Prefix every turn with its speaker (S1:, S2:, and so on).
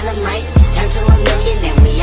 S1: the mic, turn to a million, and we